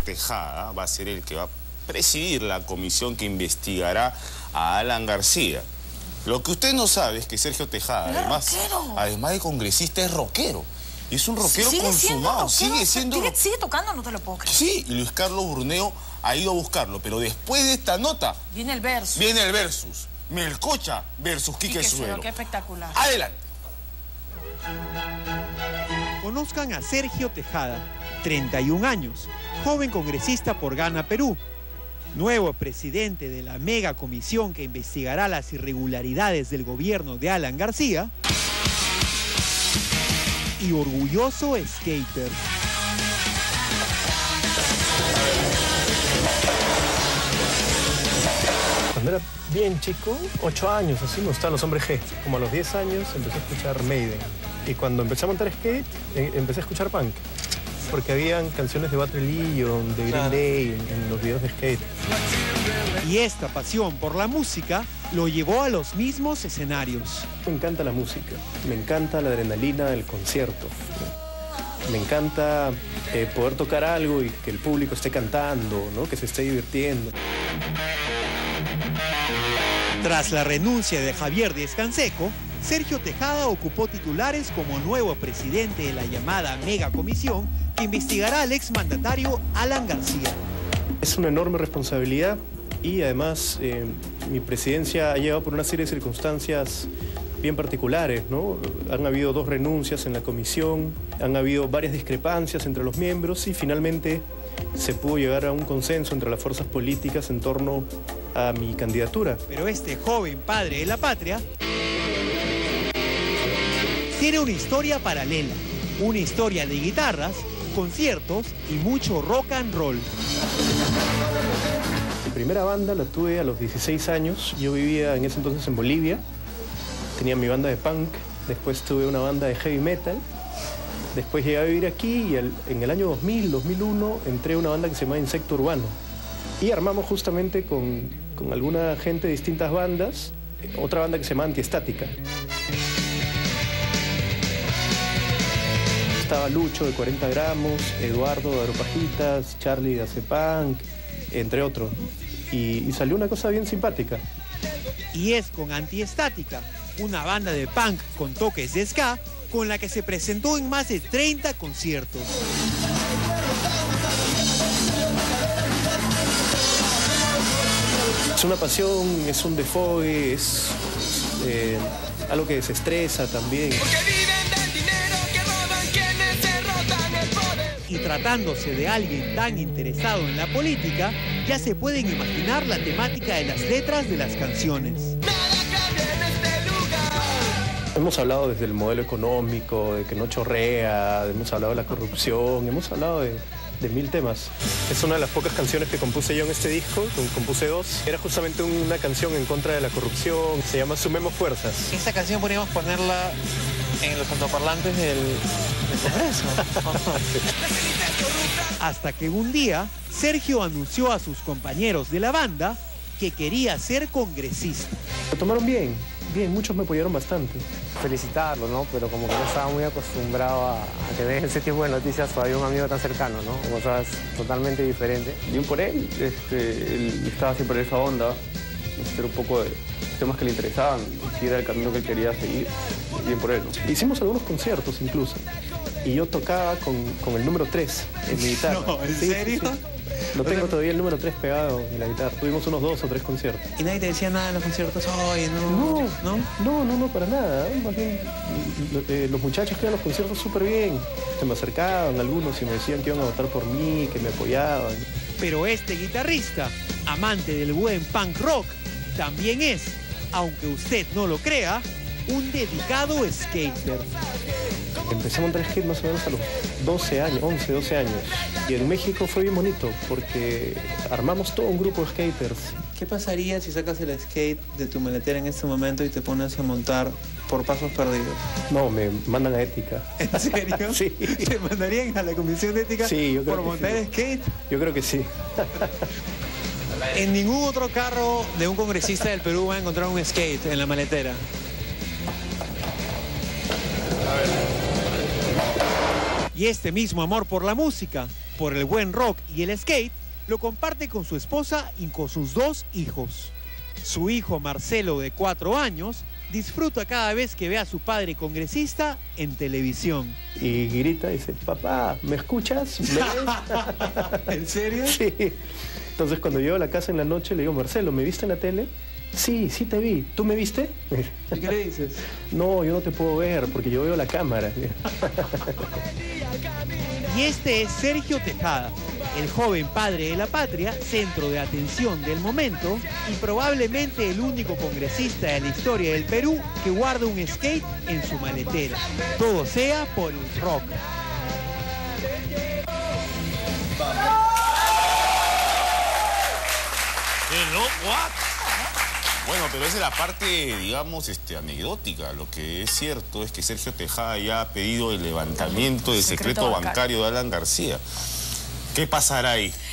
Tejada va a ser el que va a presidir la comisión que investigará a Alan García. Lo que usted no sabe es que Sergio Tejada, además de congresista, es rockero. Y es un rockero consumado. Sigue siendo... Sigue tocando, no te lo puedo creer. Sí, y Luis Carlos Burneo ha ido a buscarlo. Pero después de esta nota... Viene el versus. Viene el versus. Melcocha versus Quique Suero. Qué espectacular. Adelante. Conozcan a Sergio Tejada, 31 años, joven congresista por Gana Perú, nuevo presidente de la mega comisión que investigará las irregularidades del gobierno de Alan García y orgulloso skater. Cuando era bien chico, 8 años, así me gustaban los hombres G. Como a los 10 años empecé a escuchar Maiden. Y cuando empecé a montar skate, empecé a escuchar punk. Porque habían canciones de Bad Religion, de Green Day en los videos de skate. Y esta pasión por la música lo llevó a los mismos escenarios. Me encanta la música, me encanta la adrenalina del concierto. Me encanta poder tocar algo y que el público esté cantando, ¿no? Que se esté divirtiendo. Tras la renuncia de Javier Díaz-Canseco, Sergio Tejada ocupó titulares como nuevo presidente de la llamada Mega Comisión que investigará al exmandatario Alan García. Es una enorme responsabilidad y además mi presidencia ha llevado por una serie de circunstancias bien particulares, ¿no? Han habido 2 renuncias en la comisión, han habido varias discrepancias entre los miembros y finalmente se pudo llegar a un consenso entre las fuerzas políticas en torno a mi candidatura. Pero este joven padre de la patria tiene una historia paralela, una historia de guitarras, conciertos y mucho rock and roll. Mi primera banda la tuve a los 16 años, yo vivía en ese entonces en Bolivia, tenía mi banda de punk, después tuve una banda de heavy metal, después llegué a vivir aquí y en el año 2000, 2001 entré a una banda que se llama Insecto Urbano y armamos justamente con alguna gente de distintas bandas, otra banda que se llama Antiestática. Estaba Lucho de 40 gramos, Eduardo de Aeropajitas, Charlie de Acepunk, entre otros. Y salió una cosa bien simpática. Y es con Antiestática, una banda de punk con toques de ska, con la que se presentó en más de 30 conciertos. Es una pasión, es un desfogue, es algo que desestresa también. Y tratándose de alguien tan interesado en la política, ya se pueden imaginar la temática de las letras de las canciones. Hemos hablado desde el modelo económico, de que no chorrea, hemos hablado de la corrupción, hemos hablado de 1000 temas. Es una de las pocas canciones que compuse yo en este disco, compuse 2. Era justamente una canción en contra de la corrupción, se llama Sumemos Fuerzas. Esta canción podríamos ponerla en los altoparlantes del Congreso. Hasta que un día, Sergio anunció a sus compañeros de la banda que quería ser congresista. Lo tomaron bien, muchos me apoyaron bastante. Felicitarlo, ¿no? Pero como que no estaba muy acostumbrado a tener ese tipo de noticias todavía un amigo tan cercano, ¿no? Cosas totalmente diferentes. Bien por él, él estaba siempre en esa onda, era un poco de temas que le interesaban, si era el camino que él quería seguir, bien por él, ¿no? Hicimos algunos conciertos incluso, y yo tocaba con el número 3 en mi guitarra. No, ¿en serio? Sí. No tengo todavía el número 3 pegado en la guitarra. Tuvimos unos 2 o 3 conciertos. ¿Y nadie te decía nada en los conciertos? Oye, No, para nada. Más bien, los muchachos que iban a los conciertos súper bien. Se me acercaban algunos y me decían que iban a votar por mí, que me apoyaban. Pero este guitarrista, amante del buen punk rock, también es, aunque usted no lo crea, un dedicado skater. Empecé a montar skate más o menos a los 12 años, 11, 12 años. Y en México fue bien bonito porque armamos todo un grupo de skaters. ¿Qué pasaría si sacas el skate de tu maletera en este momento y te pones a montar por pasos perdidos? No, me mandan a ética. ¿En serio? Sí. ¿Te mandarían a la comisión de ética por montar skate? Yo creo que sí. En ningún otro carro de un congresista del Perú va a encontrar un skate en la maletera. Y este mismo amor por la música por el buen rock y el skate, lo comparte con su esposa y con sus 2 hijos. Su hijo Marcelo, de 4 años, disfruta cada vez que ve a su padre congresista en televisión. Y grita, dice, papá, ¿me escuchas? ¿Me ves? ¿En serio? Sí. Entonces cuando llego a la casa en la noche le digo, Marcelo, ¿me viste en la tele? Sí, sí te vi. ¿Tú me viste? ¿Y qué le dices? No, yo no te puedo ver porque yo veo la cámara. Y este es Sergio Tejada, el joven padre de la patria, centro de atención del momento y probablemente el único congresista de la historia del Perú que guarda un skate en su maletera. Todo sea por el rock. Bueno, pero esa es la parte, digamos, anecdótica. Lo que es cierto es que Sergio Tejada ya ha pedido el levantamiento del secreto bancario de Alan García. ¿Qué pasará ahí?